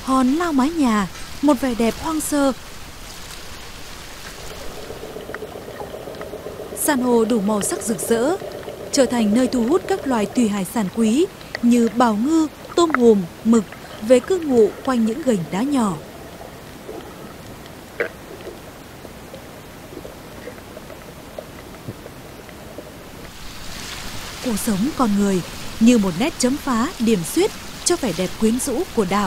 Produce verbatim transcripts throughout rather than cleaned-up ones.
Hòn Lao Mái Nhà, một vẻ đẹp hoang sơ. San hô đủ màu sắc rực rỡ, trở thành nơi thu hút các loài thủy hải sản quý như bào ngư, tôm hùm, mực về cư ngụ quanh những gành đá nhỏ. Cuộc sống con người như một nét chấm phá điểm xuyết cho vẻ đẹp quyến rũ của đảo.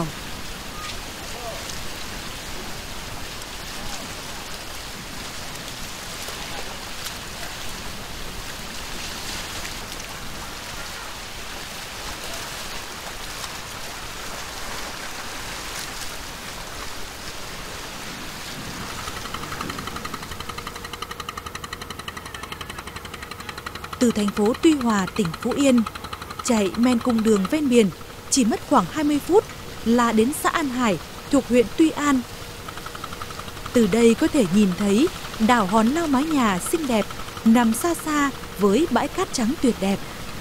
Từ thành phố Tuy Hòa, tỉnh Phú Yên, chạy men cung đường ven biển, chỉ mất khoảng hai mươi phút là đến xã An Hải thuộc huyện Tuy An. Từ đây có thể nhìn thấy đảo Hòn Lao Mái Nhà xinh đẹp nằm xa xa với bãi cát trắng tuyệt đẹp.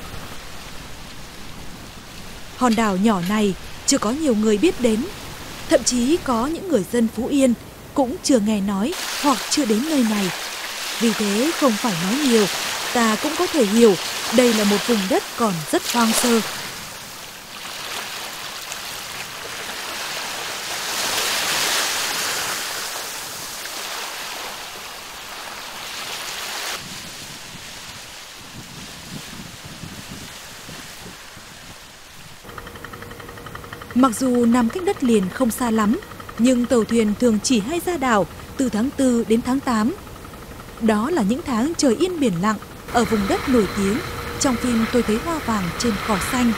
Hòn đảo nhỏ này chưa có nhiều người biết đến, thậm chí có những người dân Phú Yên cũng chưa nghe nói hoặc chưa đến nơi này. Vì thế không phải nói nhiều, ta cũng có thể hiểu đây là một vùng đất còn rất hoang sơ. Mặc dù nằm cách đất liền không xa lắm, nhưng tàu thuyền thường chỉ hay ra đảo từ tháng tư đến tháng tám. Đó là những tháng trời yên biển lặng ở vùng đất nổi tiếng trong phim Tôi Thấy Hoa Vàng Trên Cỏ Xanh.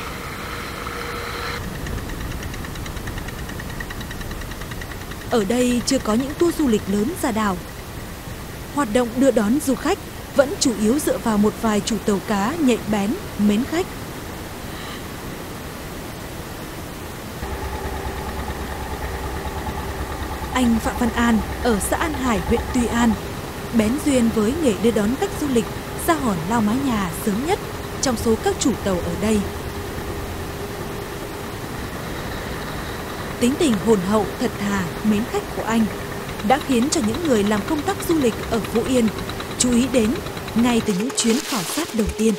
Ở đây chưa có những tour du lịch lớn ra đảo. Hoạt động đưa đón du khách vẫn chủ yếu dựa vào một vài chủ tàu cá nhạy bén, mến khách. Anh Phạm Văn An ở xã An Hải, huyện Tuy An bén duyên với nghề đưa đón khách du lịch ra Hòn Lao Mái Nhà sớm nhất trong số các chủ tàu ở đây. Tính tình hồn hậu, thật thà, mến khách của anh đã khiến cho những người làm công tác du lịch ở Phú Yên chú ý đến ngay từ những chuyến khảo sát đầu tiên.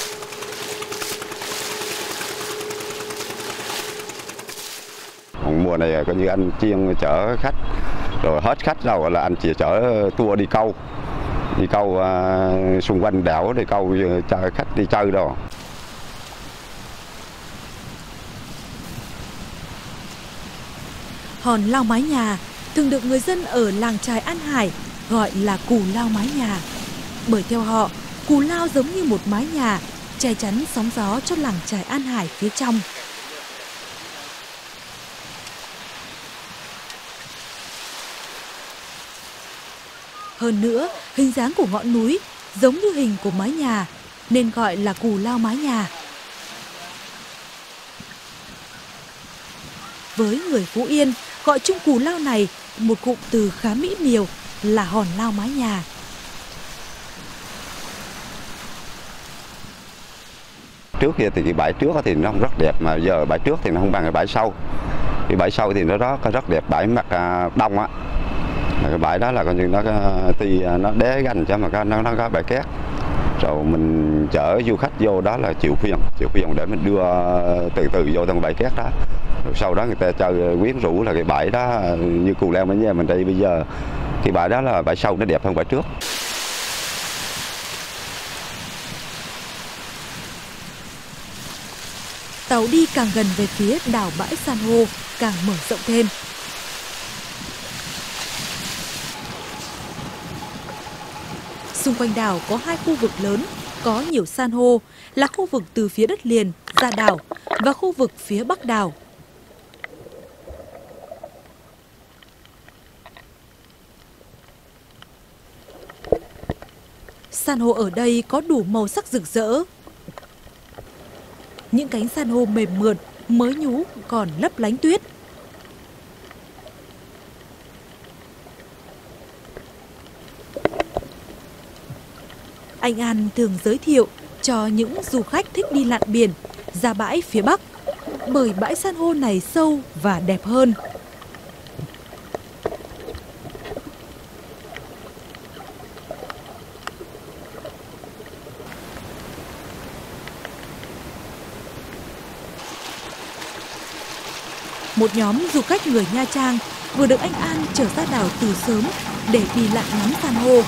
Mùa này coi như anh chuyên chở khách, rồi hết khách rồi là anh chỉ chở tour đi câu, đi câu uh, xung quanh đảo để câu cho khách đi chơi đâu. Hòn Lao Mái Nhà thường được người dân ở làng chài An Hải gọi là Cù Lao Mái Nhà, bởi theo họ, Cù Lao giống như một mái nhà che chắn sóng gió cho làng chài An Hải phía trong. Hơn nữa, hình dáng của ngọn núi giống như hình của mái nhà nên gọi là Cù Lao Mái Nhà. Với người Phú Yên, gọi chung Cù Lao này một cụm từ khá mỹ miều là Hòn Lao Mái Nhà. Trước kia thì cái bãi trước thì nó rất đẹp, mà giờ bãi trước thì nó không bằng cái bãi sau. Cái bãi sau thì nó rất rất đẹp, bãi mặt đông á. Cái bãi đó là coi như nó thì nó đế gành cho mà nó nó có bãi cát. Rồi mình chở du khách vô đó là chịu phiền, chịu phiền để mình đưa từ từ vô trong bãi cát đó. Rồi sau đó người ta chơi quyến rũ là cái bãi đó như Cù Lao Mái Nhà mình đây bây giờ. Cái bãi đó là bãi sau nó đẹp hơn bãi trước. Tàu đi càng gần về phía đảo bãi san hô càng mở rộng thêm. Xung quanh đảo có hai khu vực lớn có nhiều san hô, là khu vực từ phía đất liền ra đảo và khu vực phía bắc đảo. San hô ở đây có đủ màu sắc rực rỡ. Những cánh san hô mềm mượt, mới nhú còn lấp lánh tuyết. Anh An thường giới thiệu cho những du khách thích đi lặn biển ra bãi phía Bắc, bởi bãi san hô này sâu và đẹp hơn. một nhóm du khách người Nha Trang vừa được anh An chở ra đảo từ sớm để đi lặn ngắm san hô.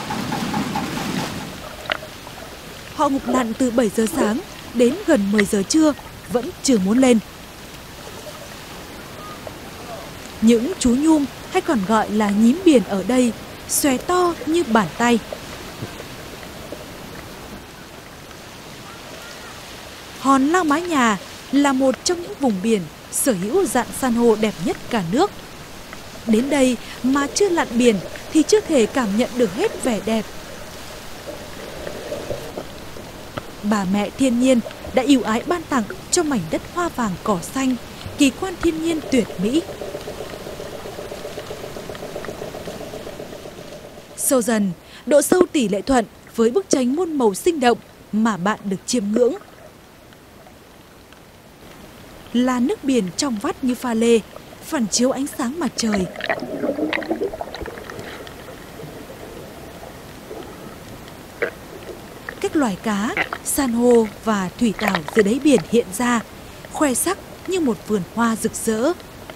Họ ngục lặn từ bảy giờ sáng đến gần mười giờ trưa vẫn chưa muốn lên. Những chú nhum hay còn gọi là nhím biển ở đây xòe to như bàn tay. Hòn Lao Mái Nhà là một trong những vùng biển sở hữu rạn san hô đẹp nhất cả nước. Đến đây mà chưa lặn biển thì chưa thể cảm nhận được hết vẻ đẹp. Bà mẹ thiên nhiên đã ưu ái ban tặng cho mảnh đất hoa vàng cỏ xanh, kỳ quan thiên nhiên tuyệt mỹ. Sâu dần, độ sâu tỷ lệ thuận với bức tranh muôn màu sinh động mà bạn được chiêm ngưỡng. Là nước biển trong vắt như pha lê, phản chiếu ánh sáng mặt trời. Các loài cá, san hô và thủy tảo dưới đáy biển hiện ra, khoe sắc như một vườn hoa rực rỡ.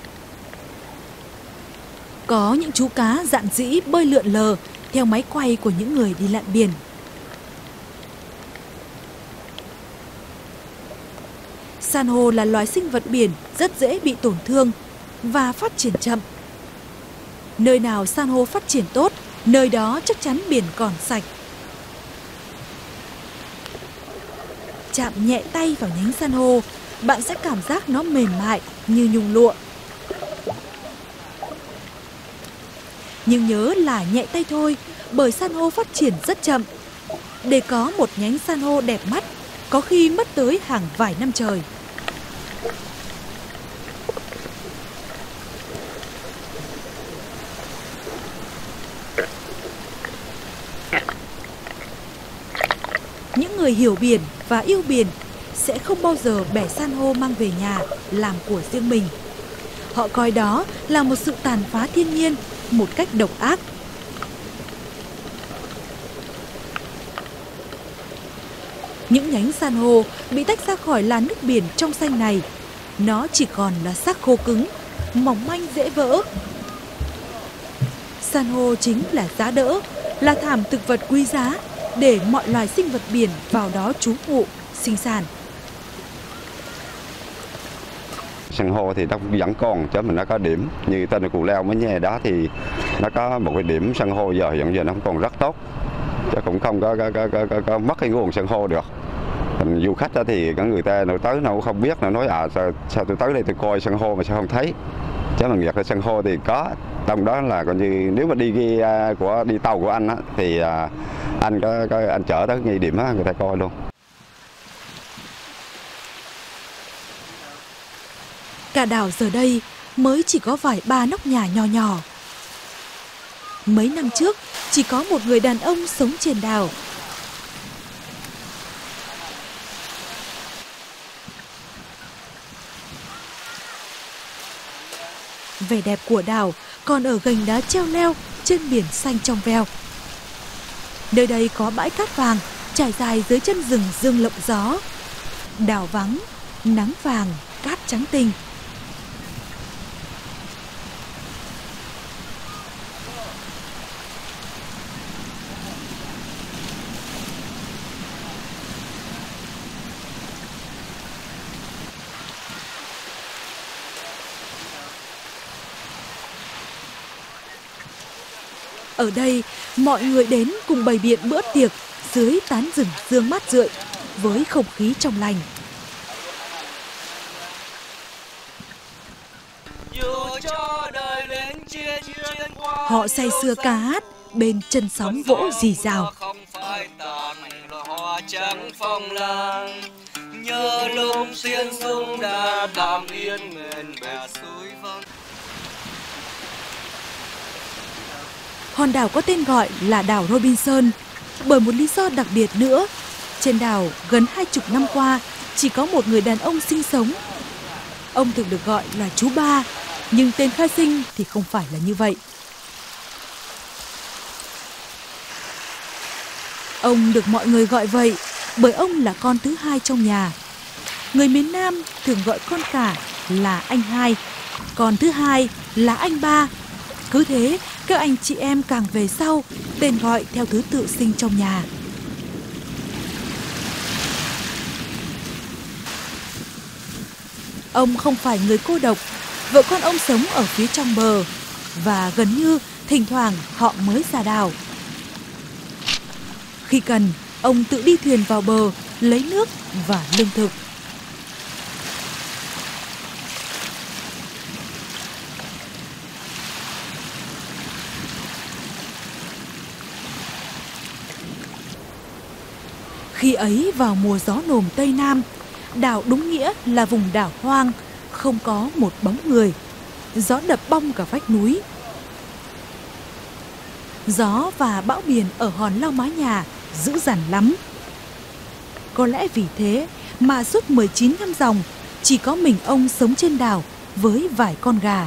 Có những chú cá dạn dĩ bơi lượn lờ theo máy quay của những người đi lặn biển. San hô là loài sinh vật biển rất dễ bị tổn thương và phát triển chậm. Nơi nào san hô phát triển tốt, nơi đó chắc chắn biển còn sạch. Chạm nhẹ tay vào nhánh san hô, bạn sẽ cảm giác nó mềm mại như nhung lụa. Nhưng nhớ là nhẹ tay thôi, bởi san hô phát triển rất chậm. Để có một nhánh san hô đẹp mắt, có khi mất tới hàng vài năm trời. Những người hiểu biển và yêu biển sẽ không bao giờ bẻ san hô mang về nhà làm của riêng mình. Họ coi đó là một sự tàn phá thiên nhiên một cách độc ác. Những nhánh san hô bị tách ra khỏi làn nước biển trong xanh này, nó chỉ còn là xác khô cứng, mỏng manh dễ vỡ. San hô chính là giá đỡ, là thảm thực vật quý giá để mọi loài sinh vật biển vào đó trú ngụ, sinh sản. San hô thì nó vẫn còn, chứ mình nó có điểm như tên Cù Lao mới nghe đó thì nó có một cái điểm san hô giờ hiện giờ nó còn rất tốt, chứ cũng không có, có, có, có, có, có mất cái nguồn san hô được. Thành du khách đó thì có người ta nào tới nào cũng không biết, nào nói à sao, sao tôi tới đây tôi coi san hô mà sao không thấy, chứ mà nghiệt là san hô thì có. Trong đó là coi như nếu mà đi ghi của đi tàu của anh á thì à, anh có, có anh chở tới ngay điểm á người ta coi luôn. Cả đảo giờ đây mới chỉ có vài ba nóc nhà nhỏ nhỏ. Mấy năm trước chỉ có một người đàn ông sống trên đảo. Vẻ đẹp của đảo còn ở gành đá treo leo trên biển xanh trong veo. Nơi đây có bãi cát vàng trải dài dưới chân rừng dương lộng gió. Đảo vắng, nắng vàng, cát trắng tinh. Ở đây, mọi người đến cùng bày biện bữa tiệc dưới tán rừng dương mát rượi với không khí trong lành. Họ say sưa ca hát bên chân sóng vỗ rì rào. Nhớ lúc tiên dung đã tạm yên miền bè suối vắng. Hòn đảo có tên gọi là đảo Robinson bởi một lý do đặc biệt nữa. Trên đảo gần hai chục năm qua chỉ có một người đàn ông sinh sống. Ông thường được gọi là chú Ba, nhưng tên khai sinh thì không phải là như vậy. Ông được mọi người gọi vậy bởi ông là con thứ hai trong nhà. Người miền Nam thường gọi con cả là anh hai, còn thứ hai là anh ba. Cứ thế, các anh chị em càng về sau, tên gọi theo thứ tự sinh trong nhà. Ông không phải người cô độc, vợ con ông sống ở phía trong bờ và gần như thỉnh thoảng họ mới ra đảo. Khi cần, ông tự đi thuyền vào bờ lấy nước và lương thực. Khi ấy vào mùa gió nồm Tây Nam, đảo đúng nghĩa là vùng đảo hoang, không có một bóng người. Gió đập bong cả vách núi. Gió và bão biển ở hòn lau mái nhà dữ dằn lắm. Có lẽ vì thế mà suốt mười chín năm dòng, chỉ có mình ông sống trên đảo với vài con gà.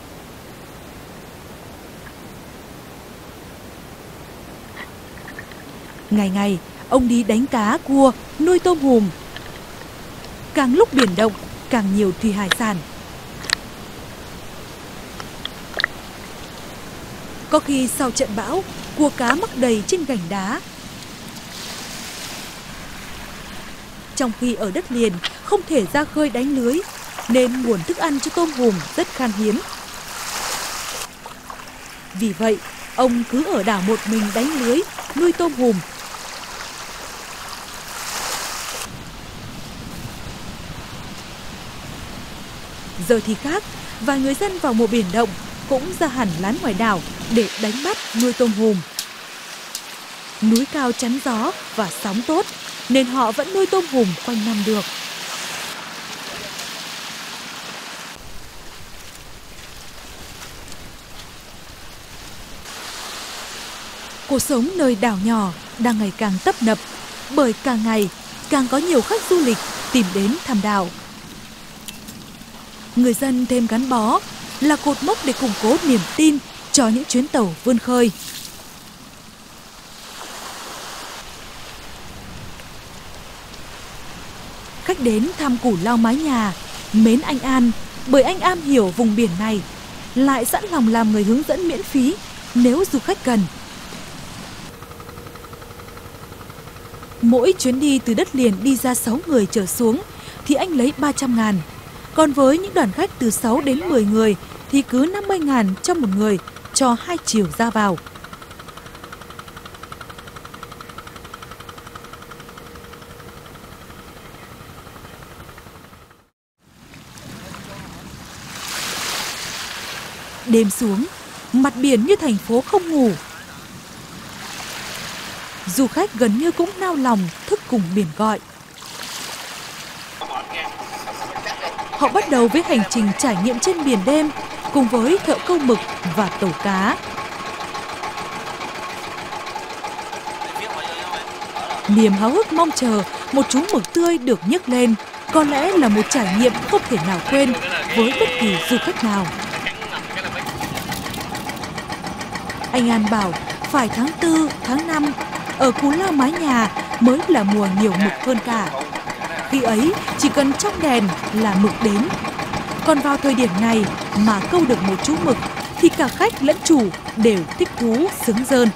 Ngày ngày, ông đi đánh cá, cua, nuôi tôm hùm. Càng lúc biển động, càng nhiều thủy hải sản. Có khi sau trận bão, cua cá mắc đầy trên gành đá. Trong khi ở đất liền không thể ra khơi đánh lưới, nên nguồn thức ăn cho tôm hùm rất khan hiếm. Vì vậy, ông cứ ở đảo một mình đánh lưới, nuôi tôm hùm. Giờ thì khác, vài người dân vào mùa biển động cũng ra hẳn lán ngoài đảo để đánh bắt nuôi tôm hùm. Núi cao chắn gió và sóng tốt nên họ vẫn nuôi tôm hùm quanh năm được. Cuộc sống nơi đảo nhỏ đang ngày càng tấp nập bởi càng ngày càng có nhiều khách du lịch tìm đến thăm đảo. Người dân thêm gắn bó là cột mốc để củng cố niềm tin cho những chuyến tàu vươn khơi. Khách đến thăm Củ Lao Mái Nhà mến anh An bởi anh am hiểu vùng biển này, lại sẵn lòng làm người hướng dẫn miễn phí nếu du khách cần. Mỗi chuyến đi từ đất liền đi ra sáu người trở xuống thì anh lấy ba trăm ngàn. Còn với những đoàn khách từ sáu đến mười người thì cứ năm mươi ngàn cho một người cho hai chiều ra vào. Đêm xuống, mặt biển như thành phố không ngủ. Du khách gần như cũng nao lòng thức cùng biển gọi. Họ bắt đầu với hành trình trải nghiệm trên biển đêm cùng với thợ câu mực và tàu cá. Niềm háo hức mong chờ một chú mực tươi được nhấc lên có lẽ là một trải nghiệm không thể nào quên với bất kỳ du khách nào. Anh An bảo phải tháng tư, tháng năm ở Cú Lao Mái Nhà mới là mùa nhiều mực hơn cả. Khi ấy chỉ cần trong đèn là mực đến. Còn vào thời điểm này mà câu được một chú mực thì cả khách lẫn chủ đều thích thú sướng rơn.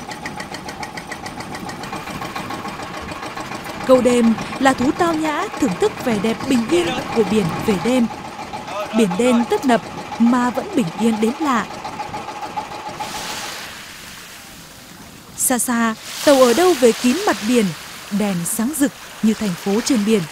Câu đêm là thú tao nhã thưởng thức vẻ đẹp bình yên của biển về đêm. Biển đêm tấp nập mà vẫn bình yên đến lạ. Xa xa, tàu ở đâu về kín mặt biển, đèn sáng rực như thành phố trên biển.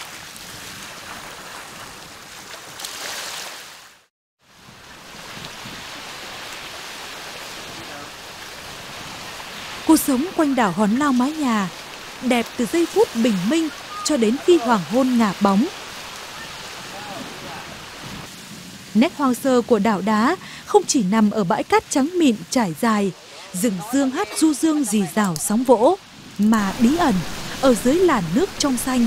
Cuộc sống quanh đảo Hòn Lao Mái Nhà đẹp từ giây phút bình minh cho đến khi hoàng hôn ngả bóng. Nét hoang sơ của đảo đá không chỉ nằm ở bãi cát trắng mịn trải dài, rừng dương hát du dương rì rào sóng vỗ, mà bí ẩn ở dưới làn nước trong xanh.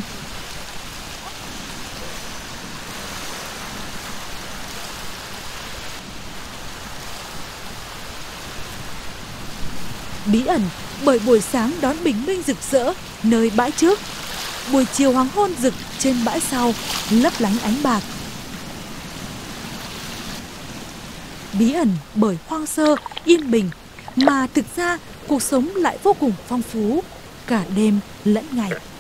Bí ẩn bởi buổi sáng đón bình minh rực rỡ nơi bãi trước, buổi chiều hoàng hôn rực trên bãi sau lấp lánh ánh bạc. bí ẩn bởi hoang sơ, yên bình, mà thực ra cuộc sống lại vô cùng phong phú, cả đêm lẫn ngày.